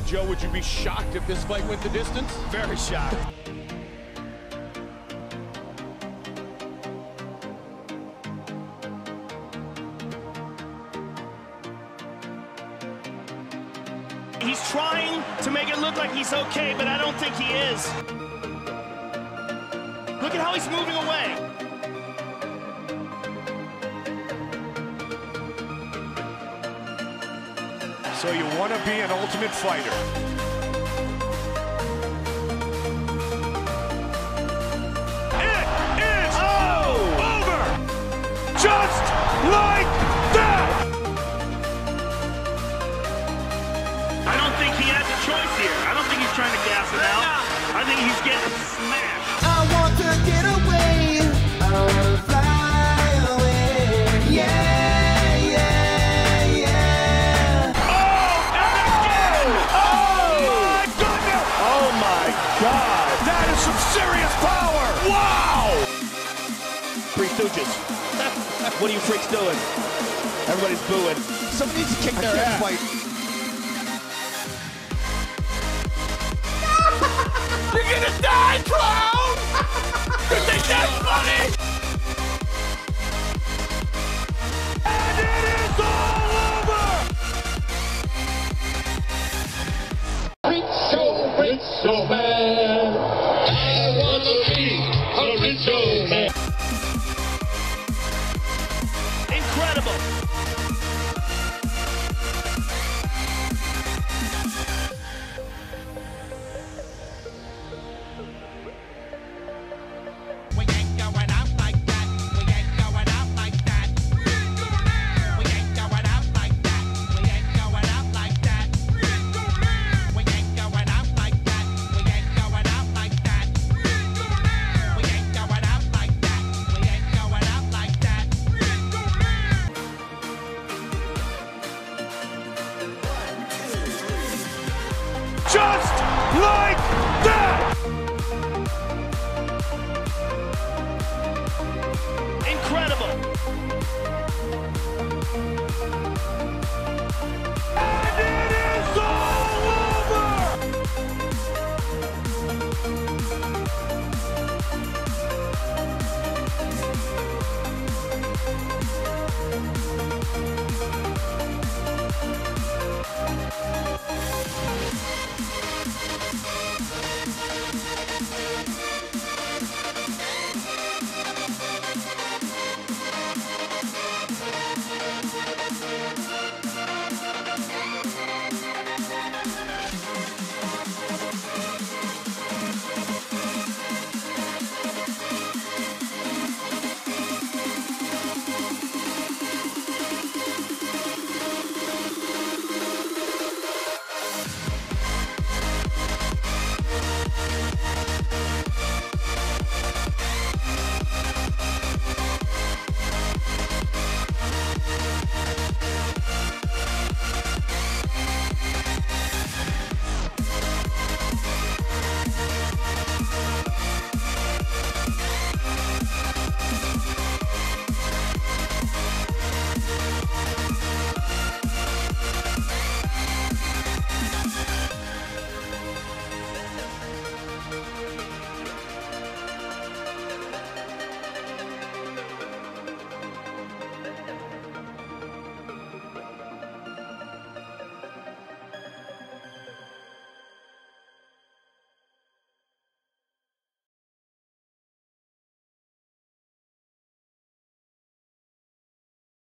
Joe, would you be shocked if this fight went the distance? Very shocked. He's trying to make it look like he's okay, but I don't think he is. Look at how he's moving away. So you want to be an ultimate fighter. It is over! Just like that! I don't think he has a choice here. I don't think he's trying to gas it out. I think he's getting smashed. I want to get away. I want to fly away. Yeah, yeah, yeah. Oh, and again! Oh my goodness! Oh my God! That is some serious power! Wow! Three Stooges. What are you freaks doing? Everybody's booing. Somebody needs to kick their ass. Fight. You're gonna die, clown! You think that's funny? And it is all over! Rich so man. I want to be a rich old man. Incredible. We ain't going out like that. We ain't going out like that. We ain't going out like that. We ain't going out like that. We ain't going out like that. We ain't going out like that. We ain't going out like that. We ain't going out like that. Just like that! Incredible. And it